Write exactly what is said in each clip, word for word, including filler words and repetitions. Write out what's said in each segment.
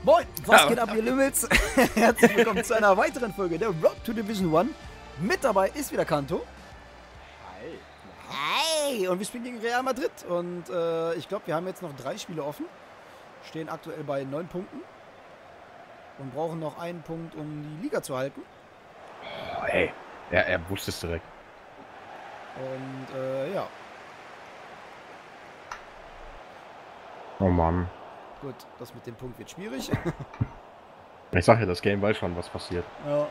Moin, was geht ab, ihr Lümmels? Herzlich willkommen zu einer weiteren Folge der Road to Division One. Mit dabei ist wieder Kanto. Hi. Hey! Und wir spielen gegen Real Madrid. Und äh, ich glaube, wir haben jetzt noch drei Spiele offen. Stehen aktuell bei neun Punkten. Und brauchen noch einen Punkt, um die Liga zu halten. Oh, ey, er, er wusste es direkt. Und äh, ja. Oh Mann. Gut, das mit dem Punkt wird schwierig. Ich sag ja, das Game weiß schon, was passiert. Ja.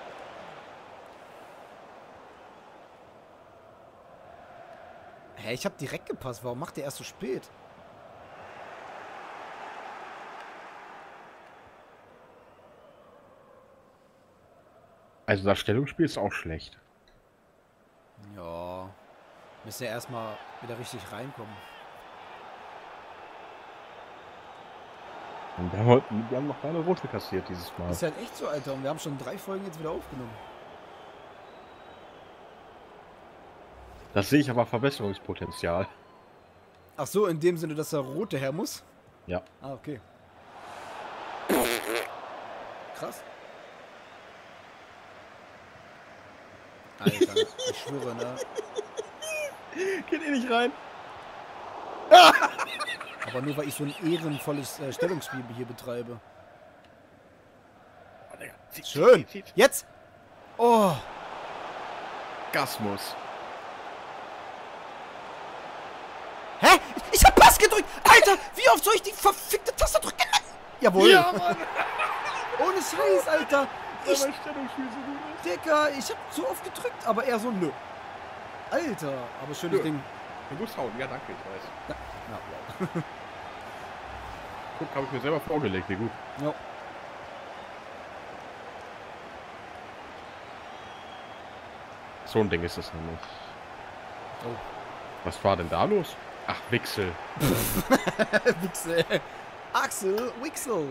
Hä, ich hab direkt gepasst. Warum macht der erst so spät? Also das Stellungsspiel ist auch schlecht. Ja. Müssen ja erstmal wieder richtig reinkommen. Und wir, haben, wir haben noch keine rote kassiert dieses Mal. Ist halt echt so, Alter. Und wir haben schon drei Folgen jetzt wieder aufgenommen. Das sehe ich aber Verbesserungspotenzial. Ach so, in dem Sinne, dass der rote her muss? Ja. Ah, okay. Krass. Alter, ich schwöre, ne? Geht eh nicht rein. Aber nur, weil ich so ein ehrenvolles äh, Stellungsspiel hier betreibe. Oh, Digga. Zieht, Schön. zieht, zieht. Jetzt! Oh! Gasmus. Hä? Ich hab Pass gedrückt! Alter, wie oft soll ich die verfickte Taste drücken? Jawohl! Ja, Mann. Ohne Scheiß, Alter! Weil Ich, mein Stellungsspiel so gut ist. Digga, ich hab so oft gedrückt, aber eher so nö. Alter, aber schönes Nö. Ding. Du musst hauen. Ja, danke, ich weiß. Na, na, wow. Guck, habe ich mir selber vorgelegt, wie gut. Ja. So ein Ding ist es nämlich. Oh. Was war denn da los? Ach, Wichsel. Wichsel. Axel Wixel.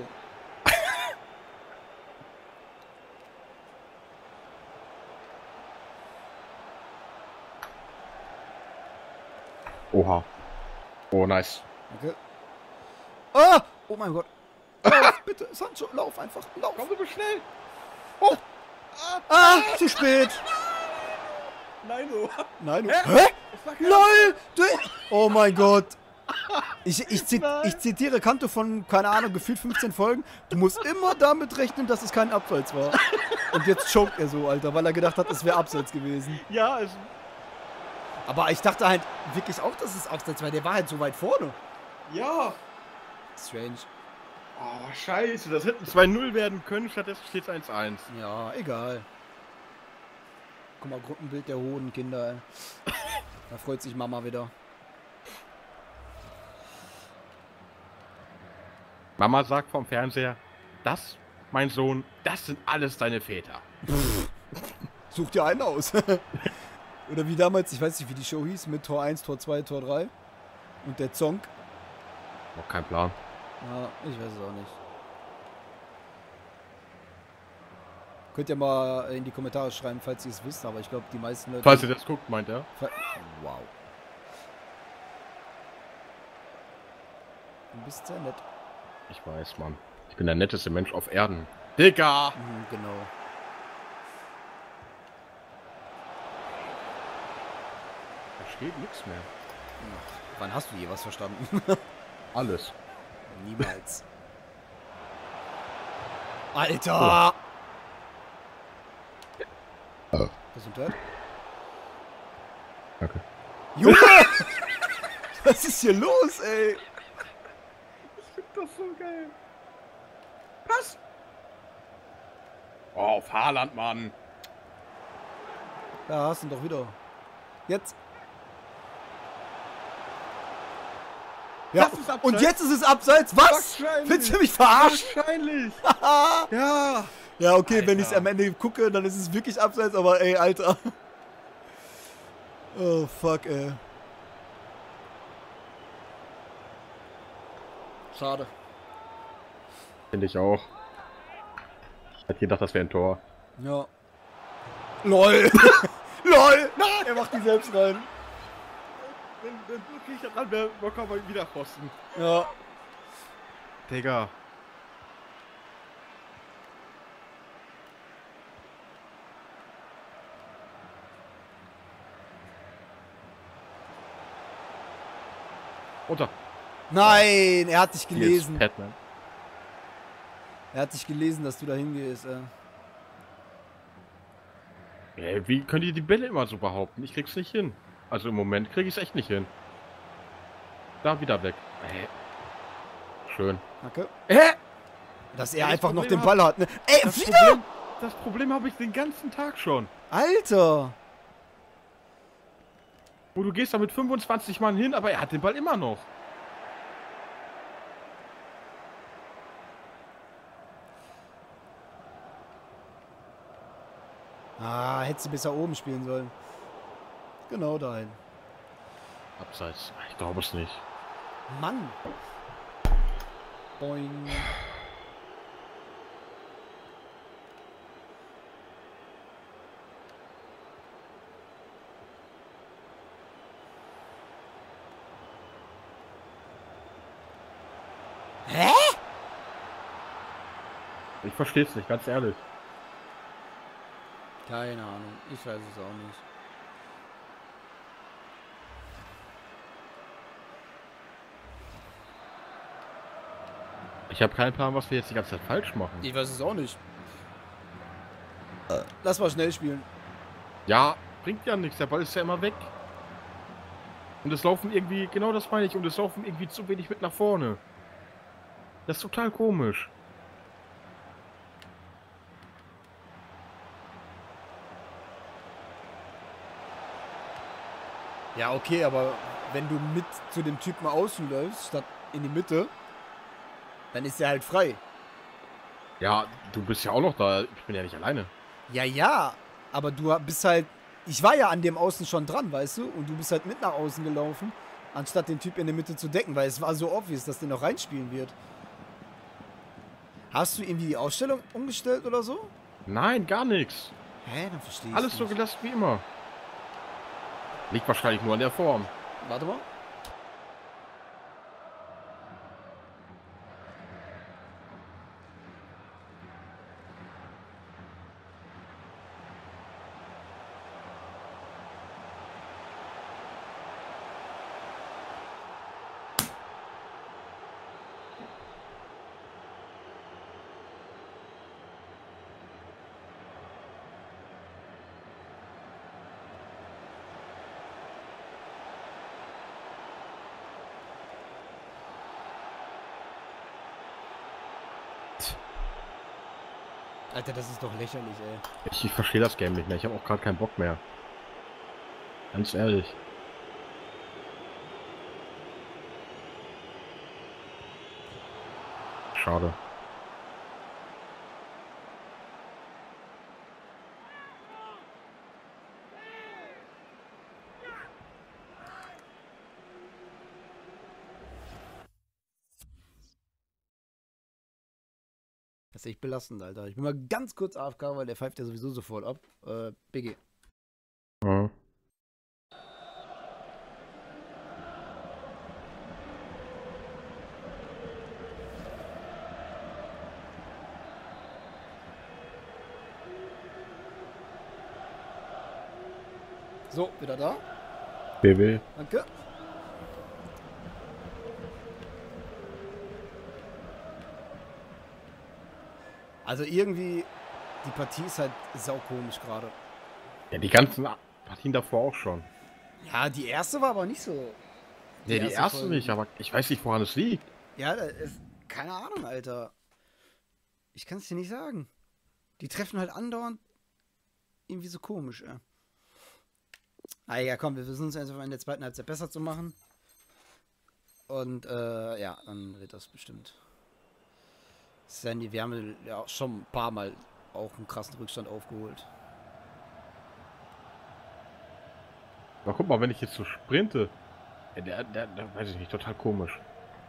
Oha. Oh, nice. Okay. Ah! Oh mein Gott. Lauf, bitte, Sancho, lauf einfach, lauf. Komm du schnell. Oh. Ah, zu spät. Nein, so. Nein, du. Hä? Hä? Das war kein- LOL! Du, oh mein Gott. Ich, ich, zit, Nein. ich zitiere Kanto von, keine Ahnung, gefühlt fünfzehn Folgen. Du musst immer damit rechnen, dass es kein Abseits war. Und jetzt choked er so, Alter, weil er gedacht hat, es wäre Abseits gewesen. Ja, es. Aber ich dachte halt wirklich auch, dass es Abseits war. Der war halt so weit vorne. Ja. Strange. Oh, scheiße. Das hätten zwei null werden können, stattdessen steht es eins eins. Ja, egal. Guck mal, Gruppenbild der hohen Kinder. Ey. Da freut sich Mama wieder. Mama sagt vom Fernseher, das, mein Sohn, das sind alles deine Väter. Such dir einen aus. Oder wie damals, ich weiß nicht, wie die Show hieß, mit Tor eins, Tor zwei, Tor drei. Und der Zonk. Noch kein Plan. Ja, ich weiß es auch nicht. Könnt ihr mal in die Kommentare schreiben, falls ihr es wisst, aber ich glaube, die meisten Leute... Falls ihr das guckt, meint er. Wow. Du bist sehr nett. Ich weiß, Mann. Ich bin der netteste Mensch auf Erden. Digga! Mhm, genau. Da steht nichts mehr. Wann hast du je was verstanden? Alles. Niemals. Alter! Oh. Was ist denn Danke. Junge! Was ist hier los, ey? Das ist so geil. Pass! Oh, auf Haaland, Mann. Da hast du ihn doch wieder. Jetzt. Ja, Das ist Abseits. und jetzt ist es Abseits. Was? Wahrscheinlich. Willst du mich verarschen? Wahrscheinlich. Ja. Ja, okay, Alter. wenn ich es am Ende gucke, dann ist es wirklich Abseits, aber ey, Alter. Oh, fuck, ey. Schade. Finde ich auch. Ich hätte gedacht, das wäre ein Tor. Ja. LOL! LOL! Nein, er macht die selbst rein. Wenn, wenn wirklich ran wäre, locker mal wieder Pfosten. Ja. Digga. Unter. Nein, er hat dich Hier ist gelesen. Batman. Er hat dich gelesen, dass du da hingehst. Äh. Ja, wie könnt ihr die Bälle immer so behaupten? Ich krieg's nicht hin. Also im Moment krieg ich's echt nicht hin. Da wieder weg. Äh. Schön. Danke. Äh? Dass er Ja, das einfach noch Problem den Ball hat. Ne? Ey, Das wieder? Problem, das Problem habe ich den ganzen Tag schon. Alter. Wo du gehst da mit fünfundzwanzig Mann hin, aber er hat den Ball immer noch. Ah, hättest du besser oben spielen sollen. Genau dahin. Abseits. Ich glaube es nicht. Mann. Boing. Hä? Ich verstehe es nicht, ganz ehrlich. Keine Ahnung. Ich weiß es auch nicht. Ich habe keinen Plan, was wir jetzt die ganze Zeit falsch machen. Ich weiß es auch nicht. Lass mal schnell spielen. Ja, bringt ja nichts. Der Ball ist ja immer weg. Und es laufen irgendwie, genau das meine ich, und es laufen irgendwie zu wenig mit nach vorne. Das ist total komisch. Ja, okay, aber wenn du mit zu dem Typen außen läufst, statt in die Mitte, dann ist er halt frei. Ja, du bist ja auch noch da. Ich bin ja nicht alleine. Ja, ja, aber du bist halt... Ich war ja an dem Außen schon dran, weißt du? Und du bist halt mit nach außen gelaufen, anstatt den Typ in der Mitte zu decken, weil es war so obvious, dass der noch reinspielen wird. Hast du irgendwie die Ausstellung umgestellt oder so? Nein, gar nichts. Hä, dann verstehe ich Alles so gelassen wie immer. Liegt wahrscheinlich nur an der Form. Warte mal. Alter, das ist doch lächerlich, ey. Ich, ich verstehe das Game nicht mehr. Ich habe auch gerade keinen Bock mehr. Ganz ehrlich. Schade. Das ist echt belastend, Alter. Ich bin mal ganz kurz A F K, weil der pfeift ja sowieso sofort ab. Äh, B G. Mhm. So, wieder da. B W. Danke. Also irgendwie, die Partie ist halt saukomisch gerade. Ja, die ganzen Partien davor auch schon. Ja, die erste war aber nicht so. Nee, die erste Folge. nicht, aber ich weiß nicht, woran es liegt. Ja, das ist, keine Ahnung, Alter. Ich kann es dir nicht sagen. Die treffen halt andauernd irgendwie so komisch, ey. Ah ja, komm, wir versuchen es einfach in der zweiten Halbzeit besser zu machen. Und, äh, ja, dann wird das bestimmt. Sandy, wir haben ja auch schon ein paar Mal auch einen krassen Rückstand aufgeholt. Na guck mal, wenn ich jetzt so sprinte, ja, der, der, der, weiß ich nicht, total komisch.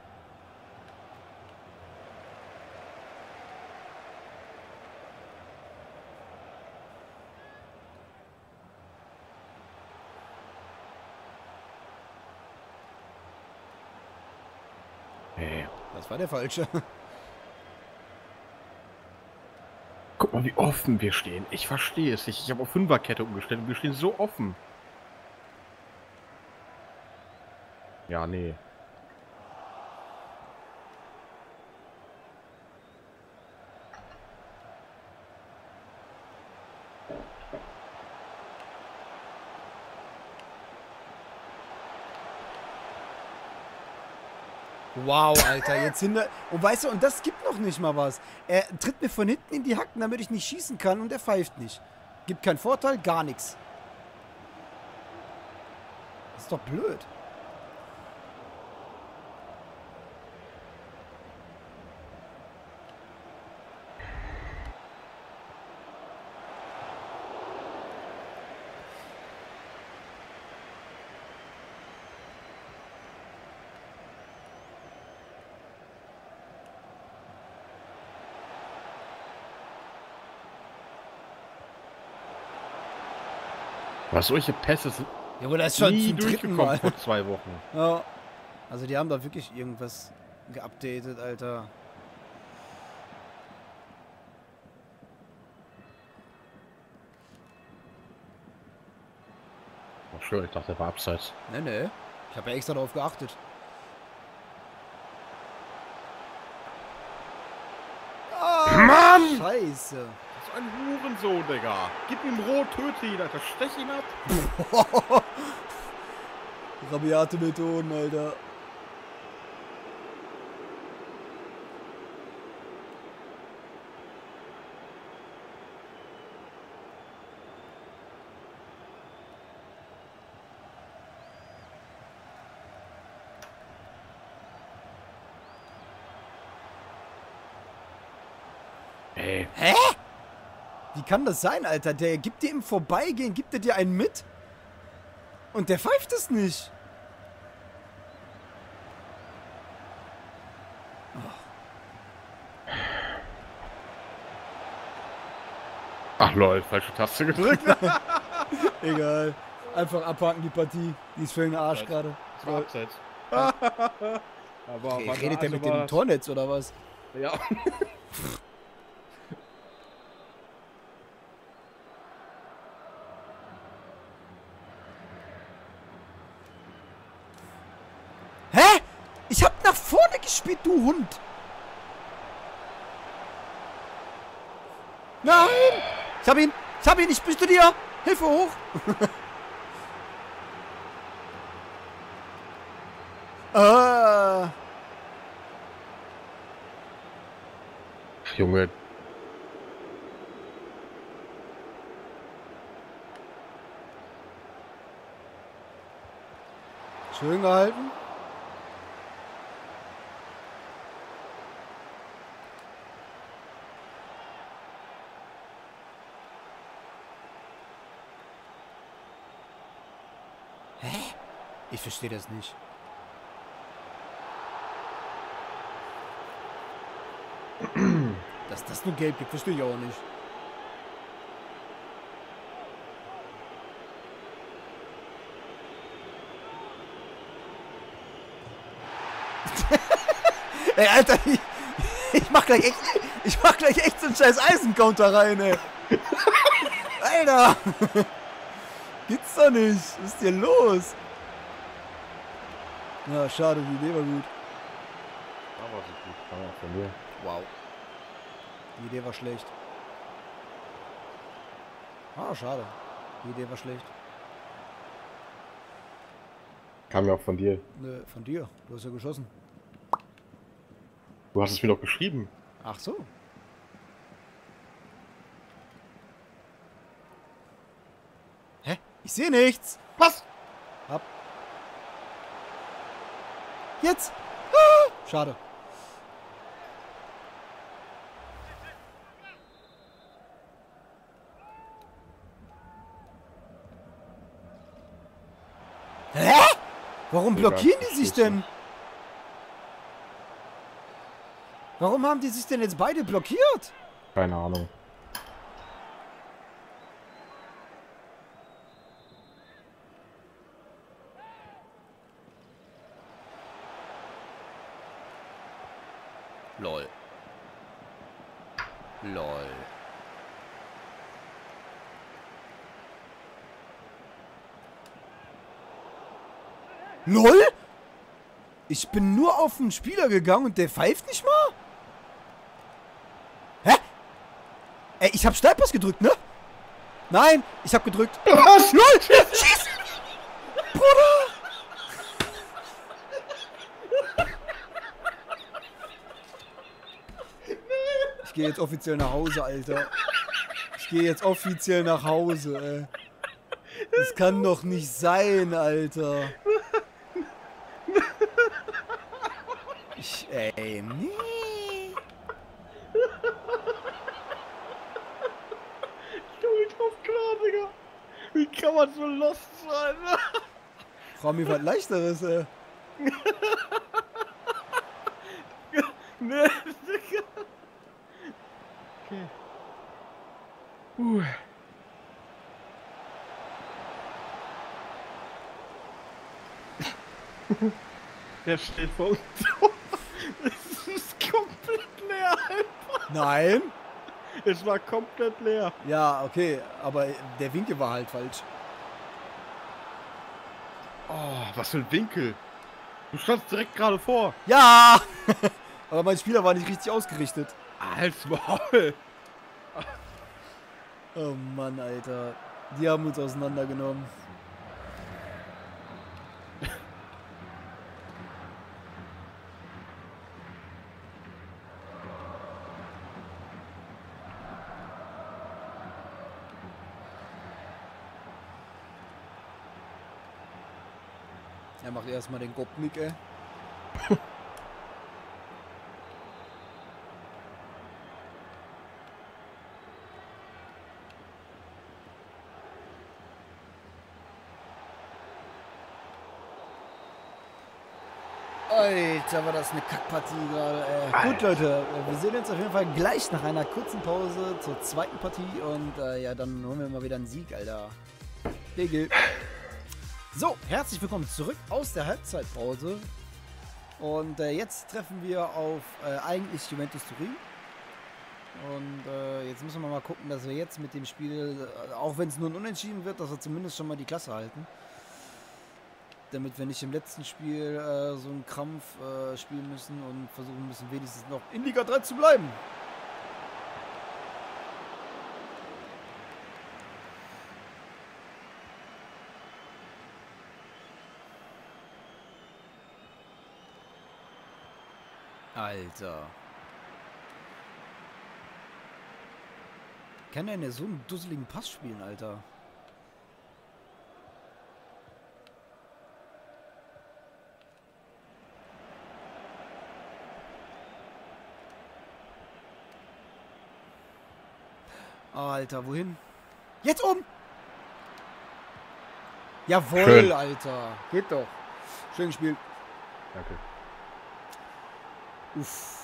Hey. Das war der falsche. Guck mal, wie offen wir stehen. Ich verstehe es nicht. Ich habe auf Fünferkette umgestellt und wir stehen so offen. Ja, nee. Wow, Alter, jetzt hinter... Und weißt du, und das gibt noch nicht mal was. Er tritt mir von hinten in die Hacken, damit ich nicht schießen kann und er pfeift nicht. Gibt keinen Vorteil, gar nichts. Das ist doch blöd. Was solche Pässe sind Ja, aber das ist schon nie zum dritten durchgekommen Mal. vor zwei Wochen. Ja. Also die haben da wirklich irgendwas geupdatet, Alter. Oh, schön, ich dachte, der war abseits. Ne, ne. Ich habe ja extra darauf geachtet. Ah, Mann! Scheiße. Das ist ein Hurensohn, Digga. Gib ihm Rot, töte ihn, Alter. Stech ihn ab. Rabiate Methoden, Alter. Ey. Hä? Wie kann das sein, Alter? Der gibt dir im Vorbeigehen, gibt er dir einen mit? Und der pfeift es nicht. Ach lol, falsche Taste gedrückt. Egal. Einfach abhaken die Partie. Die ist für den Arsch gerade. Das war abseits. Aber Okay, was redet der mit also dem was- Tornetz oder was? Ja. Hä? Ich hab nach vorne gespielt, du Hund. Nein! Ich hab ihn! Ich hab ihn! Ich bin zu dir! Hilfe hoch! ah. Junge. Schön gehalten. Hä? Ich verstehe das nicht. Dass das nur gelb gibt, verstehe ich auch nicht. Ey, Alter, ich, ich mach gleich echt, ich mach gleich echt so einen scheiß Eisencounter rein, ey. Alter. Gibt's doch nicht. Was ist hier los? Ja, schade, die Idee war gut. Aber so gut, kann man von mir. Wow. Die Idee war schlecht. Ah, schade. Die Idee war schlecht. Kam ja auch von dir. Nö, von dir. Du hast ja geschossen. Du hast es mir doch geschrieben. Ach so. Hä? Ich sehe nichts. Was? Ab. Jetzt. Ah, schade. Hä? Warum blockieren die sich denn? Warum haben die sich denn jetzt beide blockiert? Keine Ahnung. Lol. Lol. LOL? Ich bin nur auf den Spieler gegangen und der pfeift nicht mal? Hä? Ey, ich hab Steilpass gedrückt, ne? Nein, ich hab gedrückt. Was? LOL! Schieß! Bruder! gehe jetzt offiziell nach Hause, Alter. Ich gehe jetzt offiziell nach Hause, ey. Das kann doch nicht sein, Alter. Ich, ey, nee. Ich komm nicht drauf klar, Digga. Wie kann man so lost sein? Frau mir was Leichteres, ey. Nee, Digga. Okay. Uh. Der steht vor uns. Es ist komplett leer, Alter. Nein. Es war komplett leer. Ja, okay, aber der Winkel war halt falsch. Oh, was für ein Winkel. Du standst direkt gerade vor. Ja! Aber mein Spieler war nicht richtig ausgerichtet. Als Maul. Oh Mann, Alter. Die haben uns auseinandergenommen. Er macht erstmal den Gopnik, ey. Alter, war das eine Kackpartie gerade, ey. Gut, Leute, wir sehen uns auf jeden Fall gleich nach einer kurzen Pause zur zweiten Partie und äh, ja, dann holen wir mal wieder einen Sieg, Alter. Digga. So, herzlich willkommen zurück aus der Halbzeitpause. Und äh, jetzt treffen wir auf äh, eigentlich Juventus Turin. Und äh, jetzt müssen wir mal gucken, dass wir jetzt mit dem Spiel, äh, auch wenn es nur ein Unentschieden wird, dass wir zumindest schon mal die Klasse halten. Damit wir nicht im letzten Spiel äh, so einen Krampf äh, spielen müssen und versuchen müssen, wenigstens noch in Liga drei zu bleiben. Alter. Kann er denn so einen dusseligen Pass spielen, Alter? Alter, wohin? Jetzt um! Jawohl, Schön. Alter. Geht doch. Schön gespielt. Danke. Uff.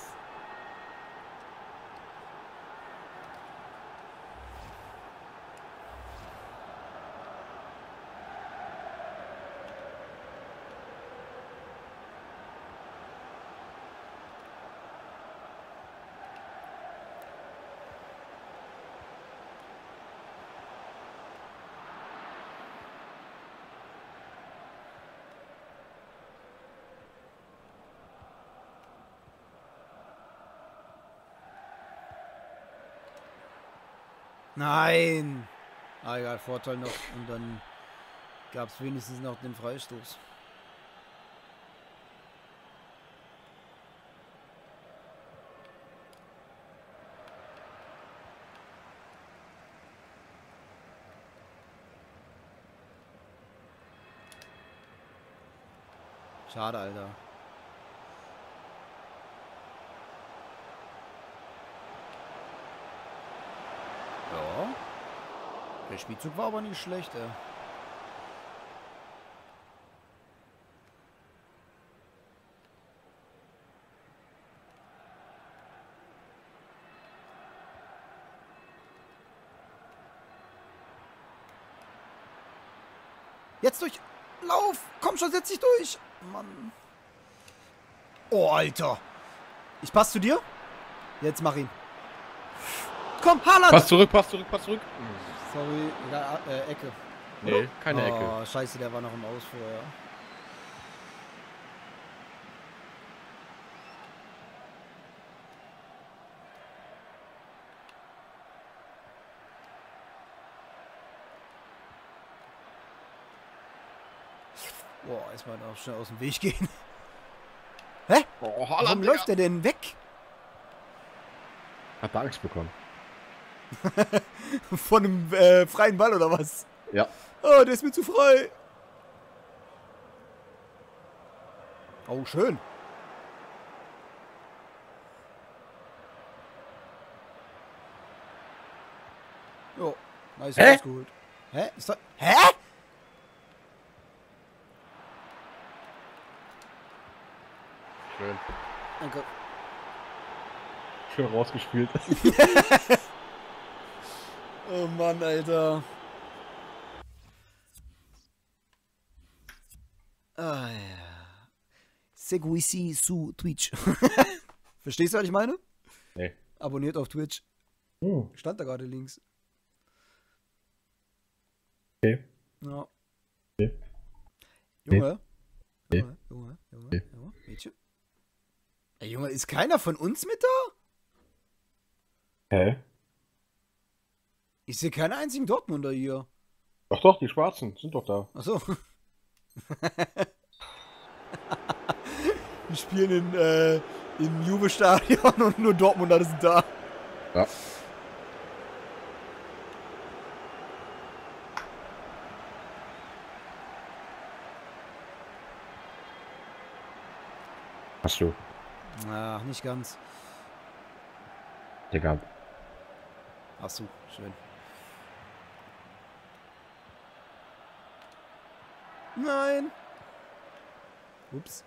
Nein! Ah, egal, Vorteil noch. Und dann gab es wenigstens noch den Freistoß. Schade, Alter. Ja. Der Spielzug war aber nicht schlecht, ey. Jetzt durch. Lauf! Komm schon, setz dich durch! Mann. Oh, Alter. Ich passe zu dir. Jetzt mach ihn. Komm, Haaland! Pass zurück, pass zurück, pass zurück. Sorry, ja, äh, Ecke. Nee, keine oh, Ecke. Oh, scheiße, der war noch im Aus vorher. Boah, erstmal auch schnell aus dem Weg gehen. Hä? Oh, Warum läuft der denn weg? Hat er Angst bekommen. Von einem äh, freien Ball oder was? Ja. Oh, der ist mir zu frei. Oh, schön. Jo, nice Hä? rausgeholt. Hä? Ist das... Hä? Schön. Danke. Schön rausgespielt. Oh Mann, Alter. Ah, ja. Seguisi su Twitch. Verstehst du, was ich meine? Nee. Abonniert auf Twitch. Hm. Stand da gerade links. Okay. Ja. Nee. Junge. Nee. Junge, Junge, Junge, Nee. Junge, Mädchen. Ey, Junge, ist keiner von uns mit da? Hä? Ich sehe keinen einzigen Dortmunder hier. Doch, doch, die Schwarzen sind doch da. Achso. Wir spielen in, äh, im Juve-Stadion und nur Dortmunder sind da. Ja. Hast du. Ach, nicht ganz. Digga. Ach so, schön. Nein. Ups.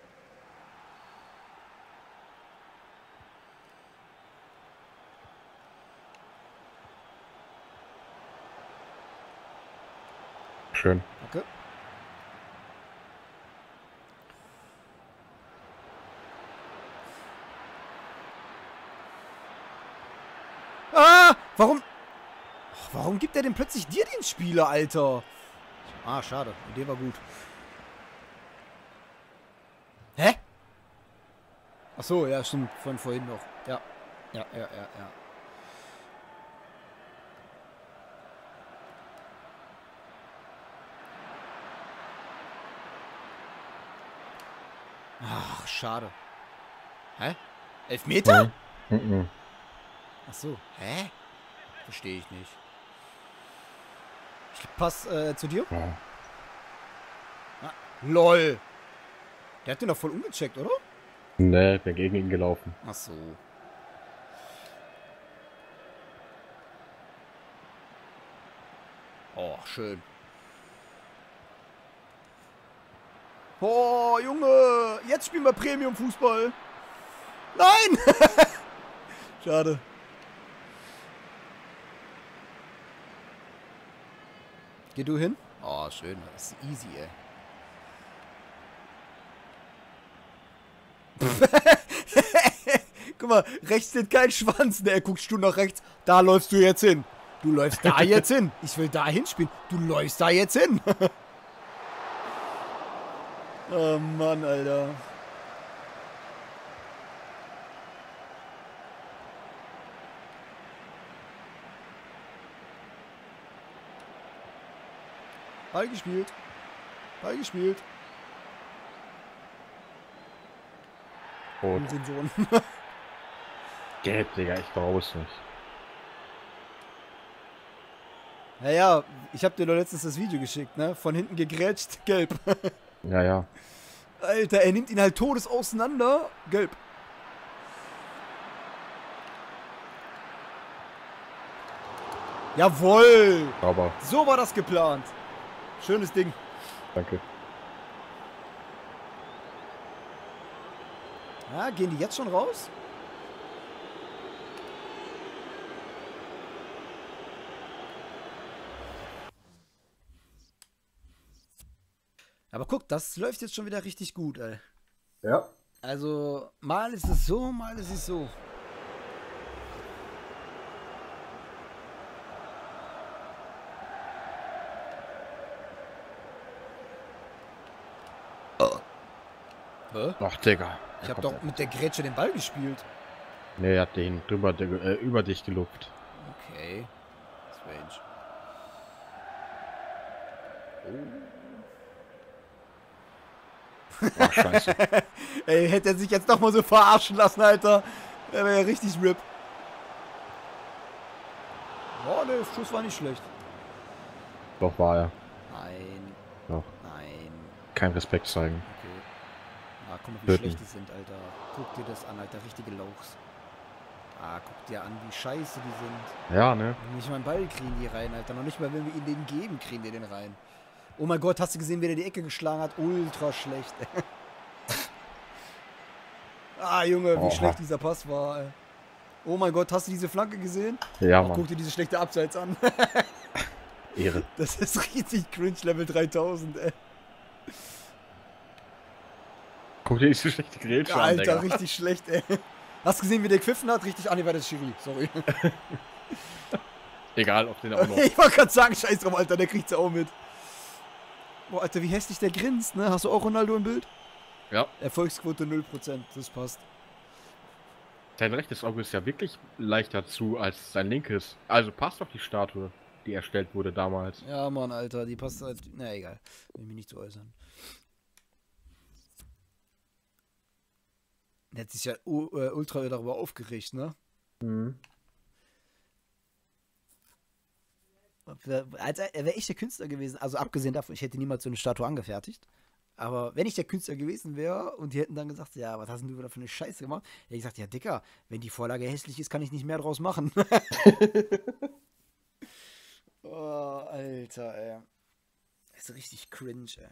Schön. Danke. Ah! Warum? Ach, warum gibt er denn plötzlich dir den Spieler, Alter? Ah, schade. Die Idee war gut. Hä? Ach so, ja, stimmt. Von vorhin noch. Ja. Ja, ja, ja, ja. Ach, schade. Hä? Elfmeter? Mhm. Mhm. Ach so. Hä? Verstehe ich nicht. Ich pass äh, zu dir. Ja. Ah, lol. Der hat den doch voll umgecheckt, oder? Nee, bin gegen ihn gelaufen. Ach so. Oh, schön. Oh, Junge. Jetzt spielen wir Premium-Fußball. Nein! Schade. Geh du hin? Oh, schön. Das ist easy, ey. Guck mal, rechts steht kein Schwanz. Ne, er guckst du nach rechts. Da läufst du jetzt hin. Du läufst da jetzt hin. Ich will da hinspielen. Du läufst da jetzt hin. Oh Mann, Alter. Ball gespielt. Ball gespielt. Rot. Sohn. Gelb, Digga, ich brauche es nicht. Naja, ich hab dir doch letztens das Video geschickt, ne? Von hinten gegrätscht, gelb. Ja, ja. Alter, er nimmt ihn halt todes auseinander, gelb. Jawohl! Aber, So war das geplant. Schönes Ding. danke. Ja, gehen die jetzt schon raus? Aber guck, das läuft jetzt schon wieder richtig gut, ey. Ja. Also, mal ist es so, mal ist es so. Hä? Ach, Digga. Ich hab doch mit der Grätsche den Ball gespielt. Nee, er hat den drüber, äh, über dich gelupft. Okay. Strange. Oh. Ach, scheiße. Ey, hätte er sich jetzt doch mal so verarschen lassen, Alter. Der wäre ja richtig RIP. Oh, ne, der Schuss war nicht schlecht. Doch, war er. Nein. Doch. Nein. Kein Respekt zeigen. Okay. Ah, guck mal, wie Töten. schlecht die sind, Alter. Guck dir das an, Alter. Richtige Lauchs. Ah, guck dir an, wie scheiße die sind. Ja, ne? Nicht mal einen Ball kriegen die rein, Alter. Noch nicht mal, wenn wir ihnen den geben, kriegen die den rein. Oh mein Gott, hast du gesehen, wie der die Ecke geschlagen hat? Ultra schlecht. Ah, Junge, wie Oha. schlecht dieser Pass war, ey. Oh mein Gott, hast du diese Flanke gesehen? Ja, Oh, Mann. guck dir diese schlechte Abseits an. Ehre. Das ist richtig cringe, Level dreitausend, ey. Guck dir diese schlechte Grätsche an, Alter, Digga. richtig schlecht, ey. Hast du gesehen, wie der gepfiffen hat? Richtig, ah, nee, war das Schiri, sorry. Egal, ob den auch noch. Ich wollte gerade sagen, scheiß drauf, Alter, der kriegt's auch mit. Boah, Alter, wie hässlich der grinst, ne? Hast du auch Ronaldo im Bild? Ja. Erfolgsquote null Prozent, das passt. Sein rechtes Auge ist ja wirklich leichter zu als sein linkes. Also passt doch die Statue, die erstellt wurde damals. Ja, Mann, Alter, die passt halt. Na, egal. Will mich nicht zu äußern. Der hat sich ja u- äh, ultra darüber aufgeregt, ne? Mhm. Also, er wäre echt der Künstler gewesen. Also, abgesehen davon, ich hätte niemals so eine Statue angefertigt. Aber wenn ich der Künstler gewesen wäre und die hätten dann gesagt, ja, was hast denn du wieder für eine Scheiße gemacht? Hätte ich gesagt, ja, Dicker, wenn die Vorlage hässlich ist, kann ich nicht mehr draus machen. Oh, Alter, ey. Das ist richtig cringe, ey.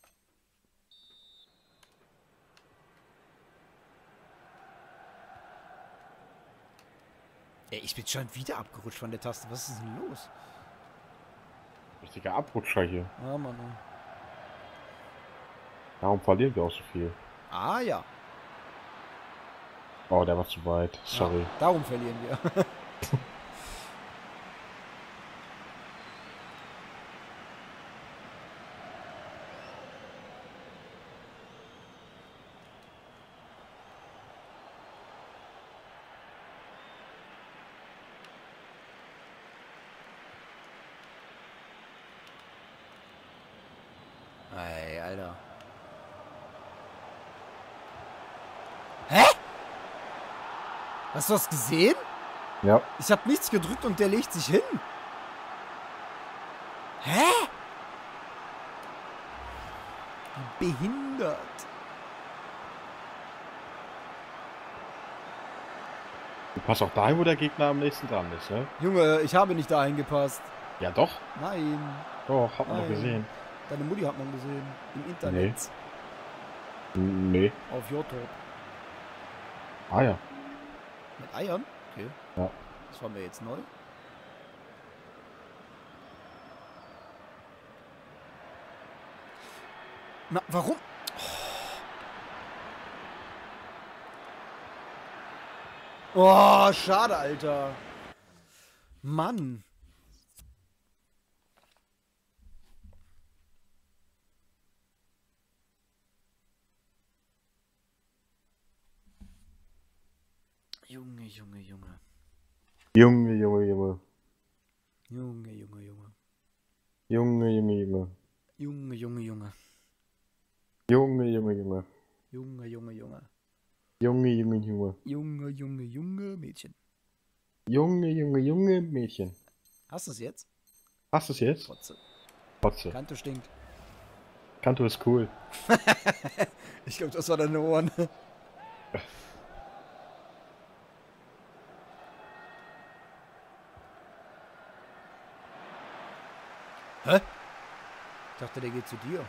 Ey, ich bin schon wieder abgerutscht von der Taste. Was ist denn los? Richtiger Abrutscher hier. Ah, Mann. Mann. Darum verlieren wir auch so viel. Ah, ja. Oh, der war zu weit. Sorry. Ja, darum verlieren wir. Ey, Alter. Hä? Hast du das gesehen? Ja. Ich habe nichts gedrückt und der legt sich hin. Hä? Wie behindert. Du passt auch dahin, wo der Gegner am nächsten dran ist, ne? Junge, ich habe nicht dahin gepasst. Ja, doch. Nein. Doch, hat man Nein. doch gesehen. Deine Mutti hat man gesehen. Im Internet. Nee. Auf YouTube. Ah ja. Mit Eiern? Okay. Ja. Das war mir jetzt neu. Na, warum? Oh, schade, Alter. Mann. Junge, Junge, Junge. Junge, Junge, Junge. Junge, Junge, Junge. Junge, Junge, Junge. Junge, Junge, Junge. Junge, Junge, Junge. Junge, Junge, Junge. Junge, Junge, Junge. Junge, Junge, Junge, Mädchen. Junge, Junge, Junge, Mädchen. Hast du es jetzt? Hast du es jetzt? Fotze. Fotze. Kanto stinkt. Kanto ist cool. Ich glaube, das war deine Ohren. Hä? Ich dachte, der geht zu dir.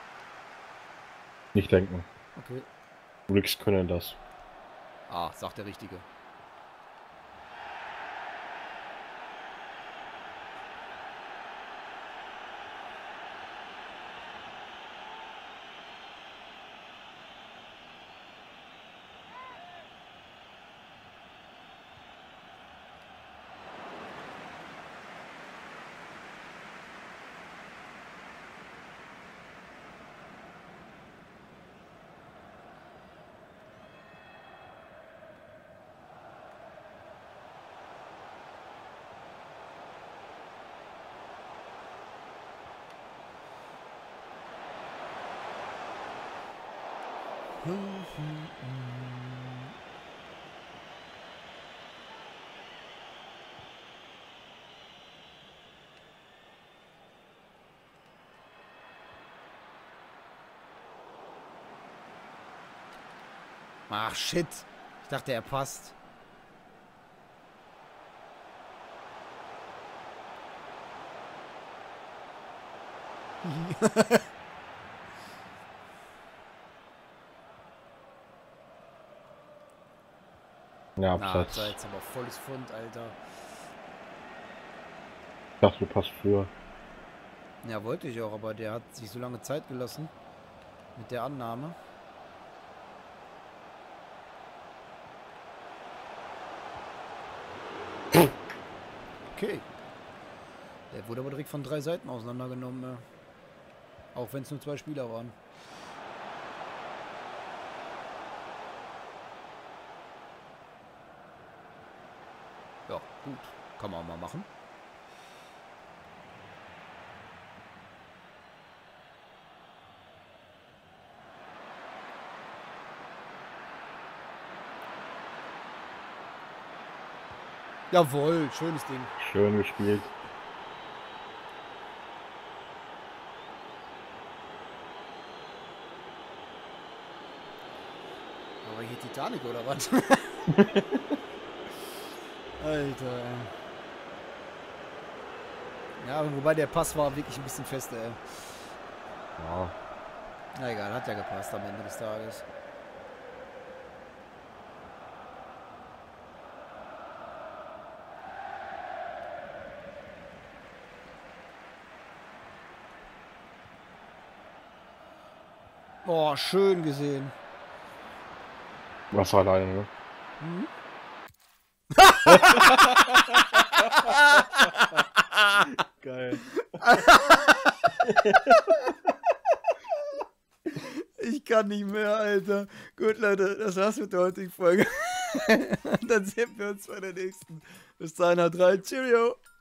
Nicht denken. Okay. Ricks können das. Ah, sagt der Richtige. Ach, shit. Ich dachte, er passt. Ja, Na, Platz. das war jetzt aber volles Pfund, Alter. Ich dachte, du passt früher. Ja, wollte ich auch, aber der hat sich so lange Zeit gelassen. Mit der Annahme. Okay. Der wurde aber direkt von drei Seiten auseinandergenommen. Ja. Auch wenn es nur zwei Spieler waren. Ja, gut. Kann man auch mal machen. Jawohl, schönes Ding. Schön gespielt. Aber hier Titanic oder was? Alter. Ja, wobei der Pass war wirklich ein bisschen fester, ey. Ja. Na egal, hat ja gepasst am Ende des Tages. Oh, schön gesehen. Was war alleine, ne? Hm? Geil. Ich kann nicht mehr, Alter. Gut, Leute, das war's mit der heutigen Folge. Dann sehen wir uns bei der nächsten. Bis dahin, haut rein. Cheerio.